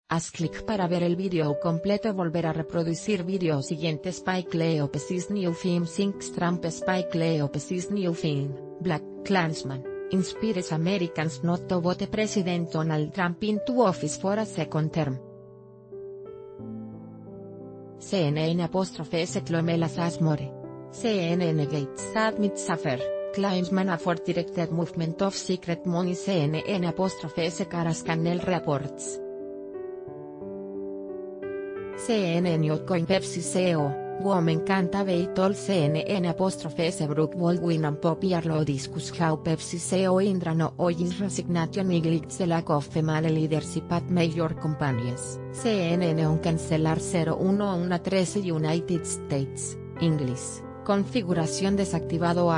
Haz clic para ver el vídeo completo. Volver a reproducir vídeo siguiente. Spike Lee Opesis New Film Sinks Trump Spike Lee Opesis New Film, Black Klansman, inspires Americans not to vote President Donald Trump into office for a second term. CNN Clomelas Asmore. CNN Gates admits affair, claims Manafort directed movement of secret money. CNN Caras Cannell reports. CNN Outcoin Pepsi CEO, Women Can't Wait All. CNN Brooke Baldwin and Popular Law discuss how Pepsi CEO Indra Nooyi's resignation neglects the lack of female leadership at major companies. CNN on cancelar 0113 United States, English. Configuración desactivado.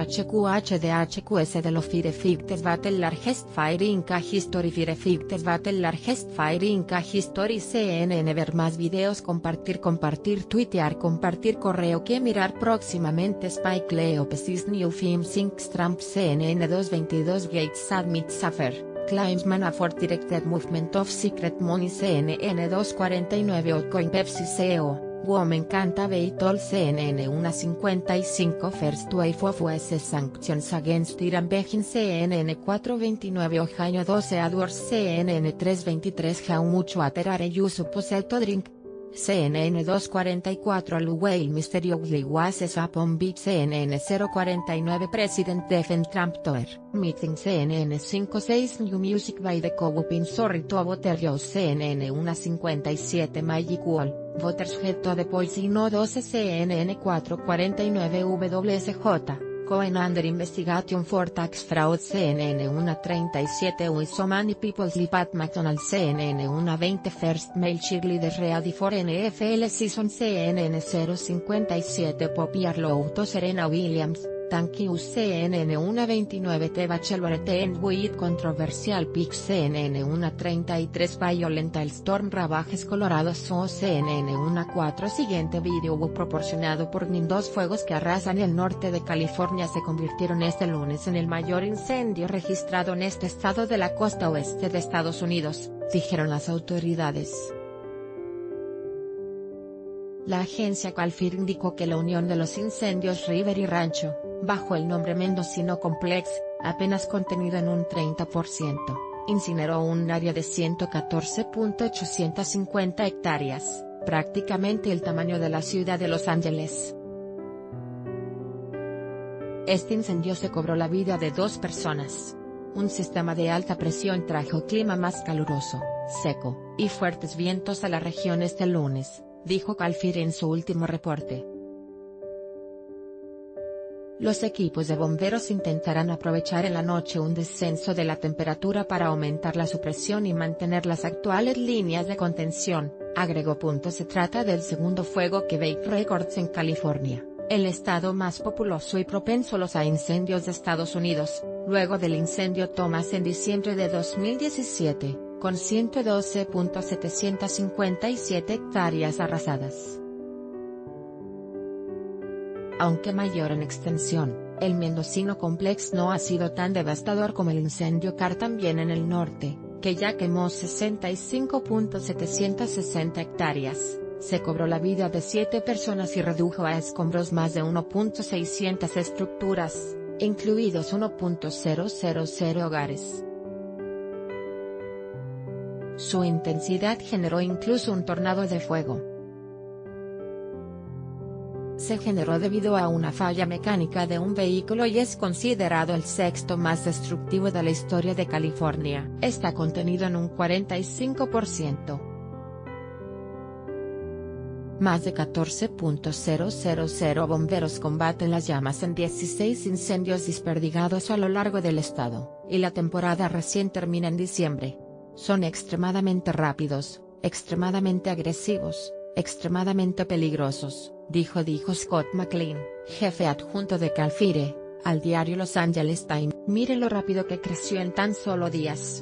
HQHDHQS de lo Fire Effects Battle Largest Fire in History. Fire Effects Battle Largest Fire in History. CNN ver más videos. Compartir tuitear compartir correo que mirar próximamente. Spike Lee Opesis New Film Sinks Trump. CNN 222 Gates admits affair, claims Manafort directed movement of secret money. CNN 249 Outcoin Pepsi CEO, Women Can't Wait All. CNN 155 First Wave of US Sanctions Against Iran Begin. CNN 429 Ohio 12 AdWords. CNN 323 How much water are you supposed to drink? CNN 244 Lou Whale mysteriously was upon beach. CNN 049 President defend Trump Tower meeting. CNN 56 New Music by the Co-op Sorry to Voter Joe. CNN 157 Magic Wall, Voters Head to the Poison 12. CNN 449 WSJ, Cohen Under Investigation for Tax Fraud. CNN 137 We So Many People Sleep at McDonald's. CNN 120 First Male Cheerleader Ready for NFL Season. CNN 057 Popular Law to Serena Williams, Thank you. CNN 129 The Bachelorette and with Controversial Pics. CNN 133 Violent Storm Ravages Colorado. CNN 14 Siguiente video proporcionado por NIN. Dos fuegos que arrasan el norte de California se convirtieron este lunes en el mayor incendio registrado en este estado de la costa oeste de Estados Unidos, dijeron las autoridades. La agencia Calfir indicó que la unión de los incendios River y Rancho, bajo el nombre Mendocino Complex, apenas contenido en un 30%, incineró un área de 114.850 hectáreas, prácticamente el tamaño de la ciudad de Los Ángeles. Este incendio se cobró la vida de 2 personas. Un sistema de alta presión trajo clima más caluroso, seco, y fuertes vientos a la región este lunes, dijo Calfir en su último reporte. Los equipos de bomberos intentarán aprovechar en la noche un descenso de la temperatura para aumentar la supresión y mantener las actuales líneas de contención, agregó. Se trata del segundo fuego que break records en California, el estado más populoso y propenso a los incendios de Estados Unidos, luego del incendio Thomas en diciembre de 2017, con 112.757 hectáreas arrasadas. Aunque mayor en extensión, el Mendocino Complex no ha sido tan devastador como el incendio Carr también en el norte, que ya quemó 65.760 hectáreas, se cobró la vida de 7 personas y redujo a escombros más de 1.600 estructuras, incluidos 1.000 hogares. Su intensidad generó incluso un tornado de fuego. Se generó debido a una falla mecánica de un vehículo y es considerado el sexto más destructivo de la historia de California. Está contenido en un 45%. Más de 14.000 bomberos combaten las llamas en 16 incendios desperdigados a lo largo del estado, y la temporada recién termina en diciembre. Son extremadamente rápidos, extremadamente agresivos, extremadamente peligrosos, dijo Scott McLean, jefe adjunto de Calfire, al diario Los Angeles Times. Mire lo rápido que creció en tan solo días.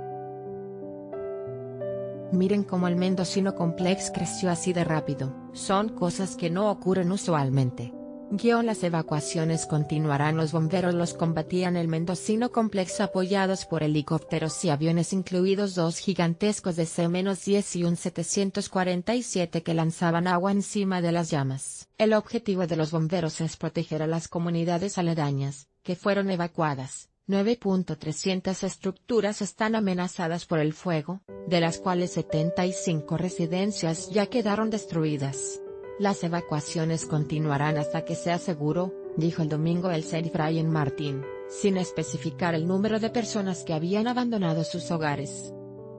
Miren cómo el Mendocino Complex creció así de rápido, son cosas que no ocurren usualmente. Las evacuaciones continuarán. Los bomberos los combatían el Mendocino Complex apoyados por helicópteros y aviones, incluidos 2 gigantescos de C-10 y un 747 que lanzaban agua encima de las llamas. El objetivo de los bomberos es proteger a las comunidades aledañas, que fueron evacuadas. 9.300 estructuras están amenazadas por el fuego, de las cuales 75 residencias ya quedaron destruidas. Las evacuaciones continuarán hasta que sea seguro, dijo el domingo el sheriff Brian Martin, sin especificar el número de personas que habían abandonado sus hogares.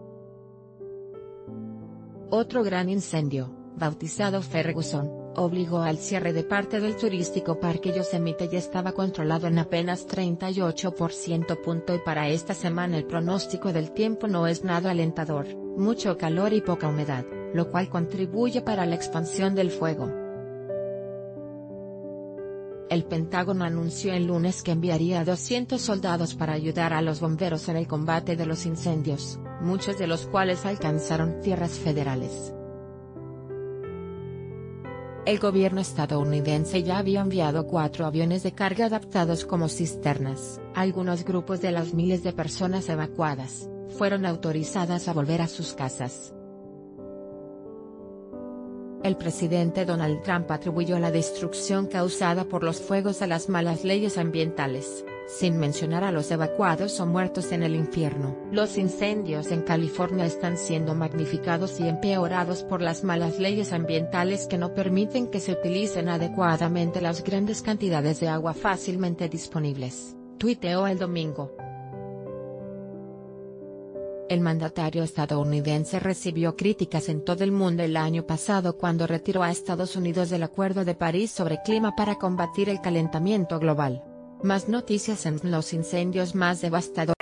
Otro gran incendio, bautizado Ferguson, obligó al cierre de parte del turístico Parque Yosemite y estaba controlado en apenas 38%. Y para esta semana el pronóstico del tiempo no es nada alentador, mucho calor y poca humedad, lo cual contribuye para la expansión del fuego. El Pentágono anunció el lunes que enviaría a 200 soldados para ayudar a los bomberos en el combate de los incendios, muchos de los cuales alcanzaron tierras federales. El gobierno estadounidense ya había enviado 4 aviones de carga adaptados como cisternas. Algunos grupos de las miles de personas evacuadas fueron autorizadas a volver a sus casas. El presidente Donald Trump atribuyó la destrucción causada por los fuegos a las malas leyes ambientales, sin mencionar a los evacuados o muertos en el infierno. Los incendios en California están siendo magnificados y empeorados por las malas leyes ambientales que no permiten que se utilicen adecuadamente las grandes cantidades de agua fácilmente disponibles, tuiteó el domingo. El mandatario estadounidense recibió críticas en todo el mundo el año pasado cuando retiró a Estados Unidos del Acuerdo de París sobre clima para combatir el calentamiento global. Más noticias en los incendios más devastadores.